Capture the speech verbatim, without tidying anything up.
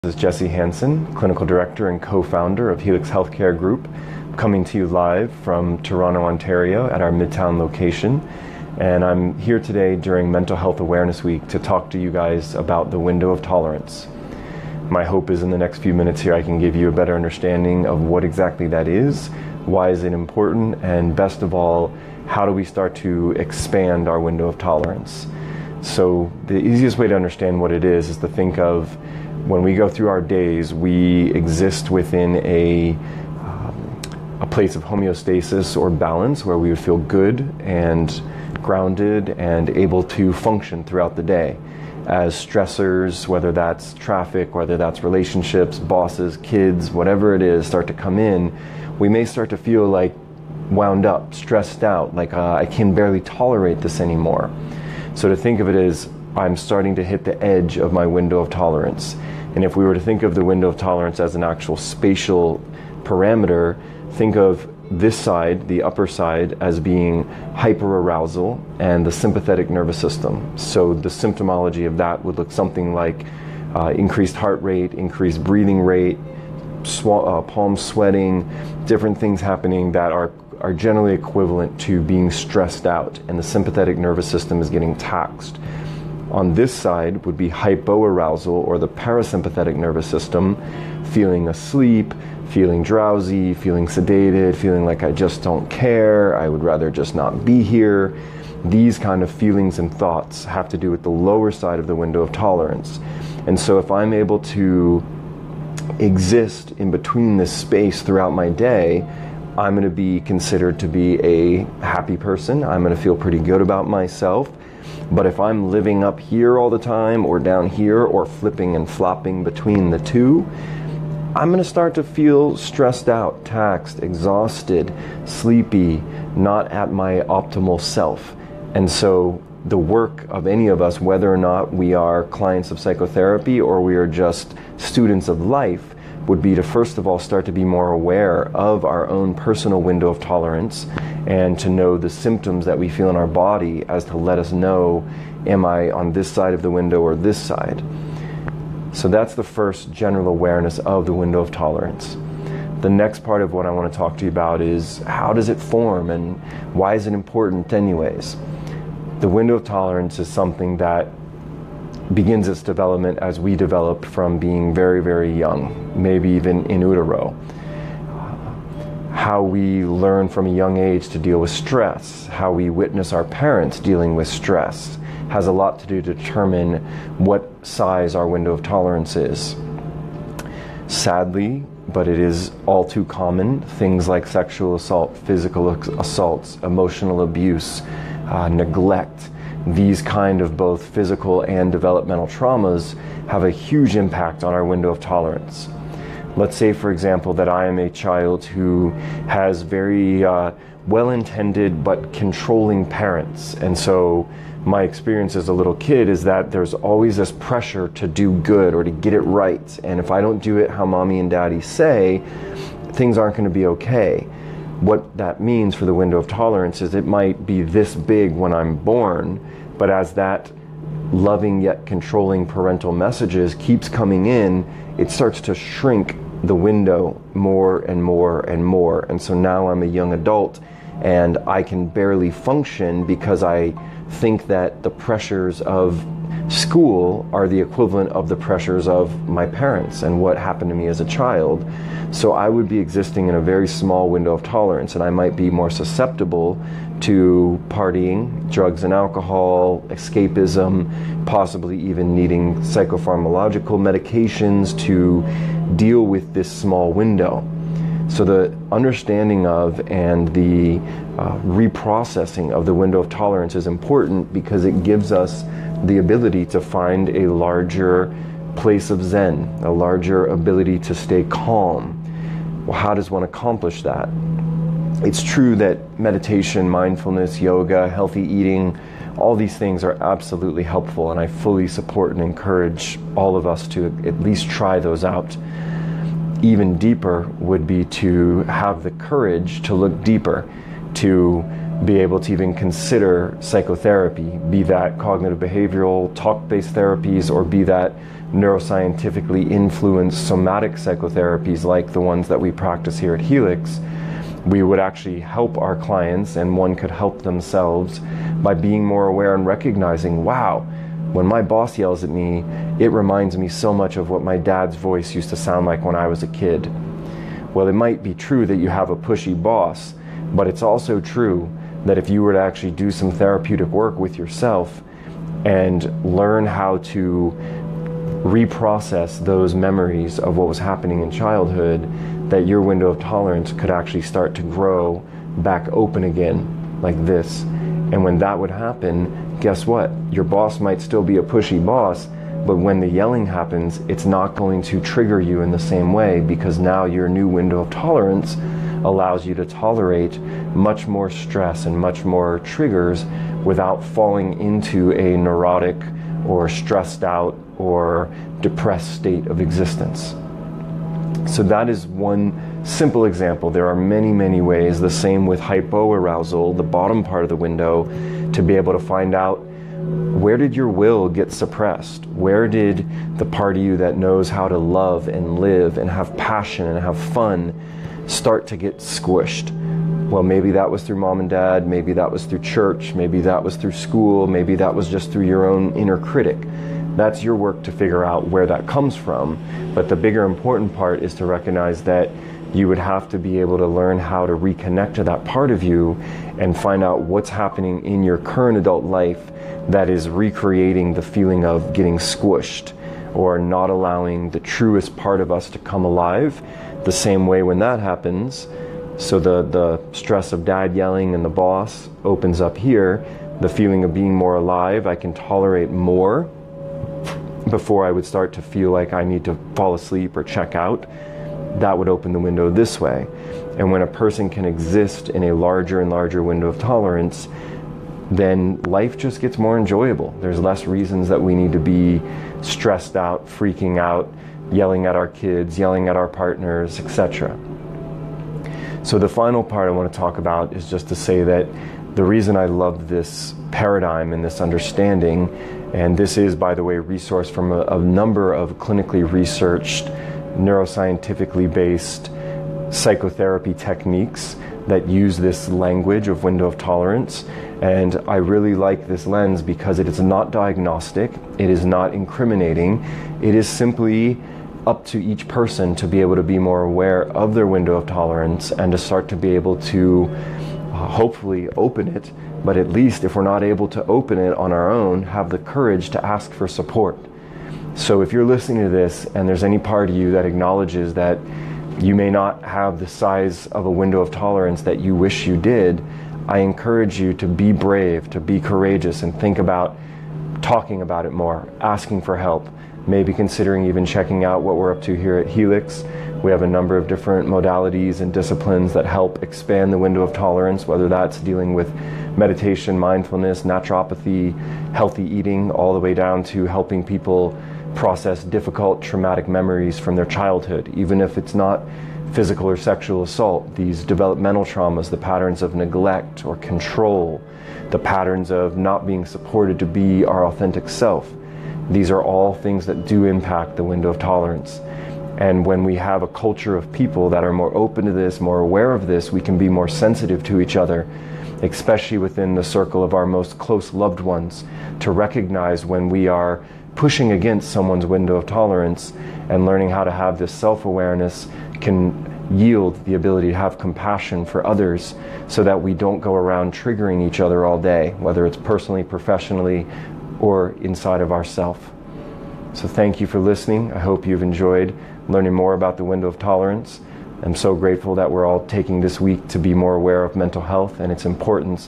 This is Jesse Hansen, Clinical Director and Co-Founder of Helix Healthcare Group, coming to you live from Toronto, Ontario at our Midtown location. And I'm here today during Mental Health Awareness Week to talk to you guys about the window of tolerance. My hope is in the next few minutes here I can give you a better understanding of what exactly that is, why is it important, and best of all, how do we start to expand our window of tolerance. So the easiest way to understand what it is is to think of when we go through our days, we exist within a, um, a place of homeostasis or balance where we would feel good and grounded and able to function throughout the day. As stressors, whether that's traffic, whether that's relationships, bosses, kids, whatever it is, start to come in, we may start to feel like wound up, stressed out, like uh, I can barely tolerate this anymore. So to think of it as I'm starting to hit the edge of my window of tolerance. And if we were to think of the window of tolerance as an actual spatial parameter, think of this side, the upper side, as being hyperarousal and the sympathetic nervous system. So the symptomology of that would look something like uh, increased heart rate, increased breathing rate, sw uh, palm sweating, different things happening that are are generally equivalent to being stressed out, and the sympathetic nervous system is getting taxed. On this side would be hypoarousal, or the parasympathetic nervous system, feeling asleep, feeling drowsy, feeling sedated, feeling like I just don't care, I would rather just not be here. These kind of feelings and thoughts have to do with the lower side of the window of tolerance. And so if I'm able to exist in between this space throughout my day, I'm going to be considered to be a happy person. I'm going to feel pretty good about myself. But if I'm living up here all the time or down here or flipping and flopping between the two, I'm going to start to feel stressed out, taxed, exhausted, sleepy, not at my optimal self. And so the work of any of us, whether or not we are clients of psychotherapy or we are just students of life, would be to first of all start to be more aware of our own personal window of tolerance and to know the symptoms that we feel in our body as to let us know, am I on this side of the window or this side? So that's the first general awareness of the window of tolerance. The next part of what I want to talk to you about is how does it form and why is it important anyways? The window of tolerance is something that begins its development as we develop from being very, very young, maybe even in utero. How we learn from a young age to deal with stress, how we witness our parents dealing with stress, has a lot to do to determine what size our window of tolerance is. Sadly, but it is all too common, things like sexual assault, physical assaults, emotional abuse, uh, neglect, these kind of both physical and developmental traumas have a huge impact on our window of tolerance. Let's say, for example, that I am a child who has very uh, well-intended but controlling parents. And so my experience as a little kid is that there's always this pressure to do good or to get it right. And if I don't do it how mommy and daddy say, things aren't going to be okay. What that means for the window of tolerance is it might be this big when I'm born, but as that loving yet controlling parental messages keeps coming in, it starts to shrink the window more and more and more. And so now I'm a young adult and I can barely function because I think that the pressures of school are the equivalent of the pressures of my parents and what happened to me as a child. So I would be existing in a very small window of tolerance, and I might be more susceptible to partying, drugs and alcohol, escapism, possibly even needing psychopharmacological medications to deal with this small window. So the understanding of and the uh, reprocessing of the window of tolerance is important because it gives us the ability to find a larger place of Zen, a larger ability to stay calm. Well, how does one accomplish that? It's true that meditation, mindfulness, yoga, healthy eating, all these things are absolutely helpful, and I fully support and encourage all of us to at least try those out. Even deeper would be to have the courage to look deeper, to be able to even consider psychotherapy, be that cognitive behavioral talk-based therapies or be that neuroscientifically influenced somatic psychotherapies like the ones that we practice here at Helix, we would actually help our clients, and one could help themselves by being more aware and recognizing, wow, when my boss yells at me, it reminds me so much of what my dad's voice used to sound like when I was a kid. Well, it might be true that you have a pushy boss, but it's also true that if you were to actually do some therapeutic work with yourself and learn how to reprocess those memories of what was happening in childhood, that your window of tolerance could actually start to grow back open again, like this. And when that would happen, guess what? Your boss might still be a pushy boss, but when the yelling happens, it's not going to trigger you in the same way, because now your new window of tolerance allows you to tolerate much more stress and much more triggers without falling into a neurotic or stressed out or depressed state of existence. So that is one simple example. There are many, many ways, the same with hypoarousal, the bottom part of the window, to be able to find out, where did your will get suppressed? Where did the part of you that knows how to love and live and have passion and have fun start to get squished? Well, maybe that was through mom and dad, maybe that was through church, maybe that was through school, maybe that was just through your own inner critic. That's your work to figure out where that comes from. But the bigger important part is to recognize that you would have to be able to learn how to reconnect to that part of you and find out what's happening in your current adult life that is recreating the feeling of getting squished or not allowing the truest part of us to come alive. The same way when that happens, so the, the stress of dad yelling and the boss opens up here, the feeling of being more alive, I can tolerate more before I would start to feel like I need to fall asleep or check out. That would open the window this way. And when a person can exist in a larger and larger window of tolerance, then life just gets more enjoyable. There's less reasons that we need to be stressed out, freaking out, yelling at our kids, yelling at our partners, et cetera. So the final part I want to talk about is just to say that the reason I love this paradigm and this understanding, and this is, by the way, resourced from a, a number of clinically researched, neuroscientifically based psychotherapy techniques that use this language of window of tolerance. And I really like this lens because it is not diagnostic, it is not incriminating, it is simply up to each person to be able to be more aware of their window of tolerance and to start to be able to uh, hopefully open it, but at least if we're not able to open it on our own, have the courage to ask for support. So if you're listening to this and there's any part of you that acknowledges that you may not have the size of a window of tolerance that you wish you did, I encourage you to be brave, to be courageous, and think about talking about it more, asking for help, maybe considering even checking out what we're up to here at Helix. We have a number of different modalities and disciplines that help expand the window of tolerance, whether that's dealing with meditation, mindfulness, naturopathy, healthy eating, all the way down to helping people process difficult traumatic memories from their childhood, even if it's not physical or sexual assault, these developmental traumas, the patterns of neglect or control, the patterns of not being supported to be our authentic self. These are all things that do impact the window of tolerance. And when we have a culture of people that are more open to this, more aware of this, we can be more sensitive to each other, especially within the circle of our most close loved ones, to recognize when we are pushing against someone's window of tolerance, and learning how to have this self-awareness can yield the ability to have compassion for others so that we don't go around triggering each other all day, whether it's personally, professionally, or inside of ourself. So thank you for listening. I hope you've enjoyed learning more about the window of tolerance. I'm so grateful that we're all taking this week to be more aware of mental health and its importance